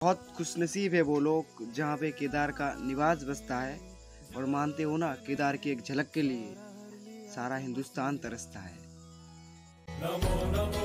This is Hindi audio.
बहुत खुशनसीब है वो लोग जहाँ पे केदार का निवास बसता है। और मानते हो ना, केदार की एक झलक के लिए सारा हिंदुस्तान तरसता है। नमो नमो